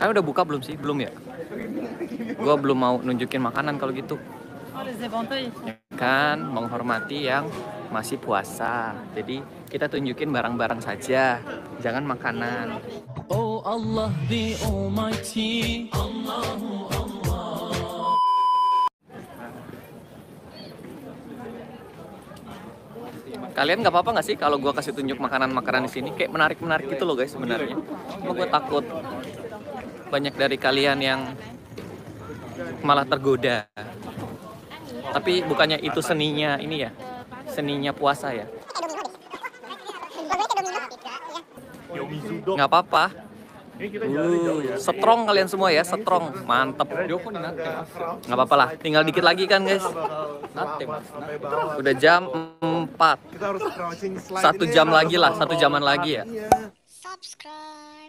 Kalian udah buka belum sih? Belum ya? Gua belum mau nunjukin makanan kalau gitu. Ya kan, menghormati yang masih puasa. Jadi kita tunjukin barang-barang saja, jangan makanan. Oh Allah the Almighty. Allahu Allah. Kalian nggak apa-apa nggak sih kalau gua kasih tunjuk makanan-makanan di sini? Kayak menarik-menarik gitu loh guys sebenarnya. Cuma gue takut banyak dari kalian yang malah tergoda. Tapi bukannya itu seninya ini ya, seninya puasa ya. Nggak apa-apa. Strong kalian semua ya, strong, mantep. Nggak apa-apa lah, tinggal dikit lagi kan guys. Udah jam 4. 1 jam lagi lah, 1 jaman lagi ya. Subscribe.